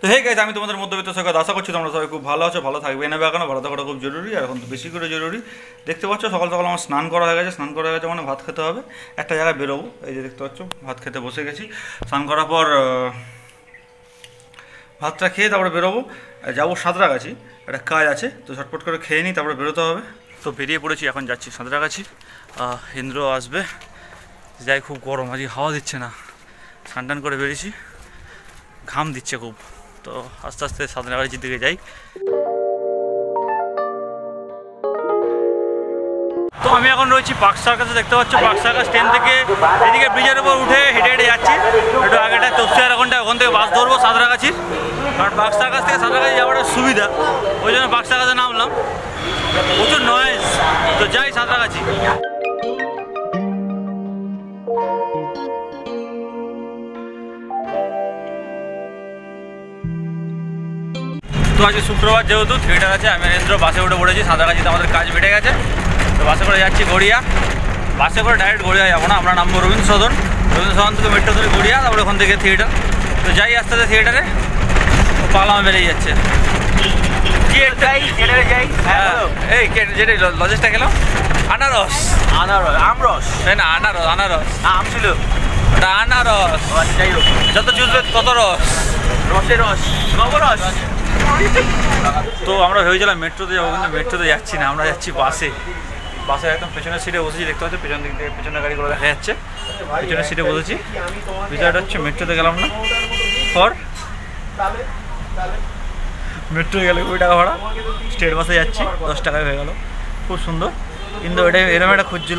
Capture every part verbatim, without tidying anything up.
তো hey guys, আমি তোমাদের মধ্যবিত্ত সৈকত, আশা করছি তোমরা সবাই খুব ভালো আছো, ভালো থাকবে না। এখনো ভালো থাকাটা খুব জরুরি, আর এখন তো বেশি করে জরুরি। দেখতে পাচ্ছ সকাল সকাল আমার স্নান করা হয়ে গেছে। স্নান করা হয়ে গেছে মানে ভাত খেতে হবে, একটা জায়গায় বেরোবো। এই যে দেখতে পাচ্ছ ভাত খেতে বসে গেছি। স্নান করার পর ভাতটা খেয়ে তারপরে বেরোবো, যাবো সাঁতরাগাছি, একটা কাজ আছে, তো ঝটপট করে খেয়ে নিই, তারপরে বেরোতে হবে। তো বেরিয়ে পড়েছি, এখন যাচ্ছি সাঁতরাগাছি। ইন্দ্র আসবে, যাই, খুব গরম, আজকে হাওয়া দিচ্ছে না। স্নান টান করে বেরিয়েছি, ঘাম দিচ্ছে খুব, তো আস্তে আস্তে সাঁতরাগাছির দিকে যাই। তো আমি এখন রয়েছি পার্ক সার্কাসে, দেখতে পাচ্ছ পার্ক সার্কাস ট্রেন থেকে এদিকে ব্রিজের উপর উঠে হেঁটে হেঁটে যাচ্ছি। একটু আগেটা তপসিয়ার এখনটা, ওখান থেকে বাস ধরবো সাঁতরাগাছির, কারণ পার্ক সার্কাস থেকে সাঁতরাগাছি যাওয়াটা সুবিধা, ওই জন্য পার্ক সার্কাসে নামলাম। প্রচুর নয়েজ, তো যাই সাঁতরাগাছি। তো আজকে শুক্রবার, যেহেতু থিয়েটার আছে, আমি ইন্দ্র বাসে উঠে পড়েছি। সাঁতরাগাছিতে আমাদের কাজ বেড়ে গেছে, তো বাসে করে যাচ্ছি গড়িয়া। বাসে করে ডাইরেক্ট গড়িয়া যাবো না, আমরা নামবো রবীন্দ্র সদন, রবীন্দ্র সদন থেকে মেট্রো ধরে গড়িয়া, তারপরে ওখান থেকে থিয়েটার। তো যাই আস্তে আস্তে থিয়েটারে, পালামা বেরিয়ে যাচ্ছে। হ্যাঁ, এই যেটা লজেসটা গেলাম, আনারস আনারস আমরস, না আনারস আনারস আম ছিল, ওটা আনারস। যাই হোক, যত চুষবে তত রস, রসের রস, নবরস। তো আমরা ভেবেছিলাম মেট্রোতে যাবো, কিন্তু মেট্রোতে যাচ্ছি না, আমরা যাচ্ছি বাসে। বাসে একদম পেছনের সিটে বসেছি, দেখতে পাচ্ছি পেছন দিক থেকে পেছনের গাড়িগুলো দেখা যাচ্ছে, পেছনের সিটে বসেছি। বিষয়টা হচ্ছে মেট্রোতে গেলাম না, ফর মেট্রো গেলে কুড়ি টাকা ভাড়া, স্টেট বাসে যাচ্ছি দশ টাকায় হয়ে গেল, খুব সুন্দর। কিন্তু এটা এরকম একটা খুঁজছিল।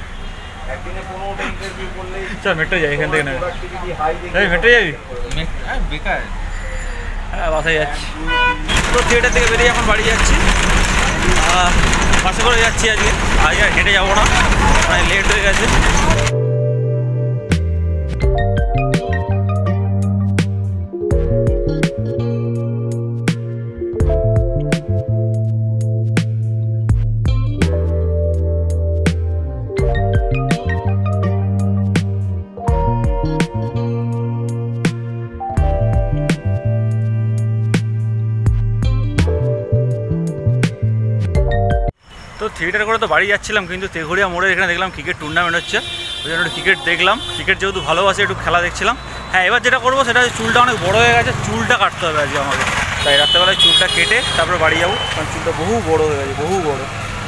চল মেট্রো যাই এখান থেকে, নেবে মেট্রো যাবি? বেকার, হ্যাঁ বাসে যাচ্ছি। তো থিয়েটার থেকে বেরিয়ে এখন বাড়ি যাচ্ছি, বাসে করে যাচ্ছি। আজকে আজকে হেঁটে যাবো না, মানে লেট হয়ে গেছে। তো থিয়েটার করে তো বাড়ি যাচ্ছিলাম, কিন্তু তেঘরিয়া মোড়ে এখানে দেখলাম ক্রিকেট টুর্নামেন্ট হচ্ছে, ওই জন্য একটু ক্রিকেট দেখলাম। ক্রিকেট যেহেতু ভালোবাসি, একটু খেলা দেখছিলাম। হ্যাঁ, এবার যেটা করবো সেটা চুলটা অনেক বড় হয়ে গেছে, চুলটা কাটতে হবে আজকে আমাকে, তাই রাত্রেবেলায় চুলটা কেটে তারপরে বাড়ি যাবো, কারণ চুলটা বহু বড় হয়ে গেছে, বহু বড়।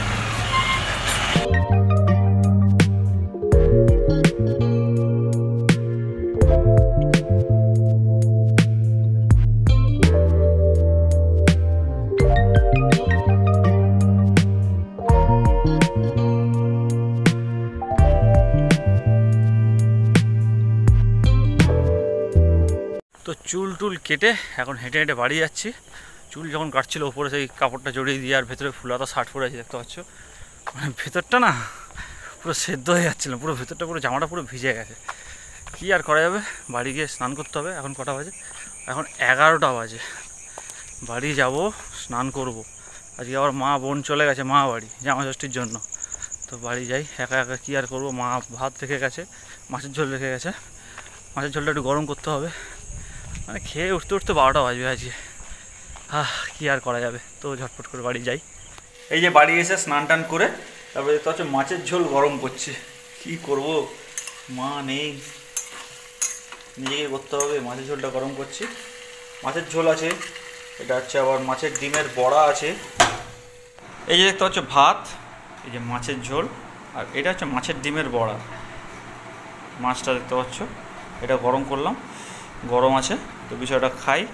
তো চুল টুল কেটে এখন হেঁটে হেঁটে বাড়ি যাচ্ছি। চুল যখন কাটছিল ওপরে সেই কাপড়টা জড়িয়ে দিয়ে, আর ভেতরে ফুলাতা শার্ট পরে আছে, দেখতে পাচ্ছ, মানে ভেতরটা না পুরো সেদ্ধ হয়ে যাচ্ছিলো, পুরো ভেতরটা পুরো জামাটা পুরো ভিজে গেছে। কী আর করা যাবে, বাড়ি গিয়ে স্নান করতে হবে। এখন কটা বাজে? এখন এগারোটা বাজে। বাড়ি যাব, স্নান করব। আজকে আবার মা বোন চলে গেছে মা বাড়ি জামা ষষ্ঠীর জন্য, তো বাড়ি যাই। একা একা কী আর করবো, মা ভাত রেখে গেছে, মাছের ঝোল রেখে গেছে, মাছের ঝোলটা একটু গরম করতে হবে। মানে খেয়ে উঠতে উঠতে বারোটা বাজবে আজকে। হ্যাঁ, কী আর করা যাবে, তো ঝটপট করে বাড়ি যাই। এই যে বাড়ি এসে স্নান টান করে তারপরে দেখতে হচ্ছে মাছের ঝোল গরম করছে। কী করব, মা নেই, নিজেকে করতে হবে। মাছের ঝোলটা গরম করছি। মাছের ঝোল আছে, এটা হচ্ছে আবার মাছের ডিমের বড়া আছে। এই যে দেখতে হচ্ছে ভাত, এই যে মাছের ঝোল, আর এটা হচ্ছে মাছের ডিমের বড়া। মাছটা দেখতে পাচ্ছ, এটা গরম করলাম, গরম আছে, তো বিষয়টা খাই।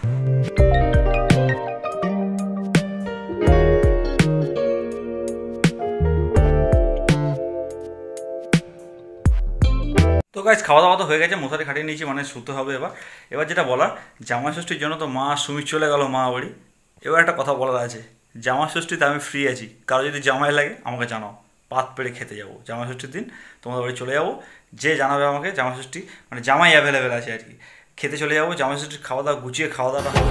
তো গাইস, খাওয়া দাওয়া তো হয়ে গেছে, মশারি খাটিয়ে নিয়েছি, মানে শুতে হবে এবার। এবার যেটা বলার, জামাই ষষ্ঠীর জন্য তো মা সুমি চলে গেল মা বাড়ি। এবার একটা কথা বলার আছে, জামাই ষষ্ঠীতে আমি ফ্রি আছি, কারো যদি জামাই লাগে আমাকে জানাও, পাত পেড়ে খেতে যাবো জামাই ষষ্ঠীর দিন, তোমাদের বাড়ি চলে যাবো। যে জানাবে আমাকে জামাই ষষ্ঠী, মানে জামাই অ্যাভেলেবেল আছে আর কি, খেতে চলে যাবো। জামাই ষষ্ঠীর খাওয়া দাওয়া গুছিয়ে খাওয়া দাওয়াটা হবে।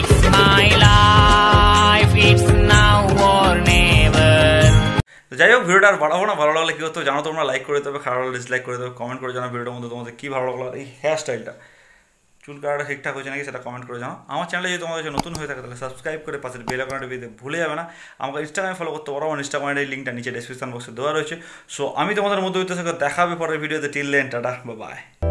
তো যাই হোক, ভিডিওটা আর বাড়াবো না। ভালো লাগলে কী করতে জানো তোমরা, লাইক করে দেবে, খারাপ লাগলে ডিসলাইক করে দেবে, কমেন্ট করে জানাও ভিডিওর মধ্যে তোমাদের কী ভালো লাগলো এই হেয়ার স্টাইলটা। চুল কাটাটা ঠিকঠাক হয়েছে নাকি সেটা কমেন্ট করে জানাও। আমার চ্যানেলে যদি তোমাদের কাছে নতুন হয়ে থাকে তাহলে সাবস্ক্রাইব করে পাশের বেল আইকনটা দিতে ভুলে যাবে না। আমাকে ইনস্টাগ্রামে ফলো করতে পারো, আমার ইনস্টাগ্রামের এই লিঙ্কটা নিচে ডেসক্রিপশন বক্সে দেওয়া রয়েছে। সো আমি তোমাদের মধ্যবিত্ত সাথে দেখা হবে পরের ভিডিওতে। Till then, tata, bye by.